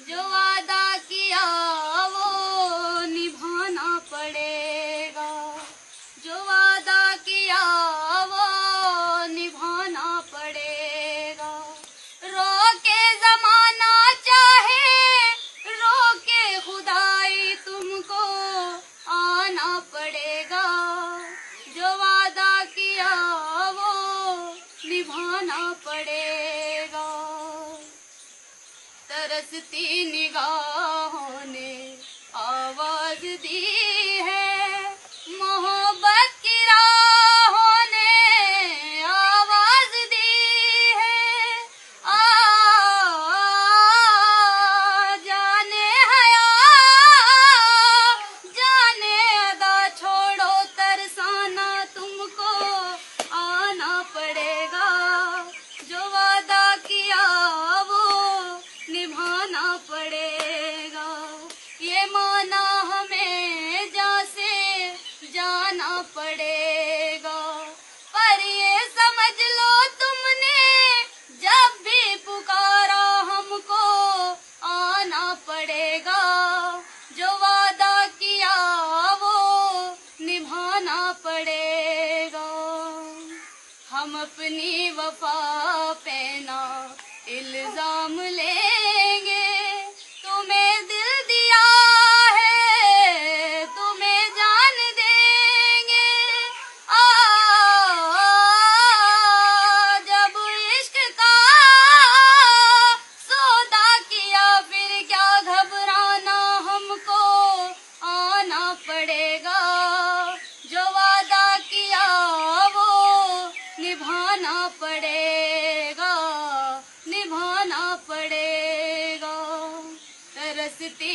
जो वादा किया वो निभाना पड़ेगा, जो वादा किया वो निभाना पड़ेगा। रोके जमाना चाहे रोके खुदाई तुमको आना पड़ेगा, जो वादा किया वो निभाना पड़ेगा। तरसती निगाहों ने आवाज दी है, मोहब्बत की राहों ने आवाज दी है। जाने हया जाने अदा छोड़ो तरसाना तुमको आना पड़ेगा, जो वादा किया वो निभाना पड़ेगा। ये माना हमें जैसे जाना पड़ेगा, पर ये समझ लो तुमने जब भी पुकारा हमको आना पड़ेगा, जो वादा किया वो निभाना पड़ेगा। हम अपनी वफा पे ना इल्जाम लेंगे, तुम्हें दिल दिया है तुम्हें जान देंगे। जब इश्क का सौदा किया फिर क्या घबराना, हमको आना पड़ेगा, जो वादा किया वो निभाना पड़ेगा, निभाना पड़ेगा। तरसती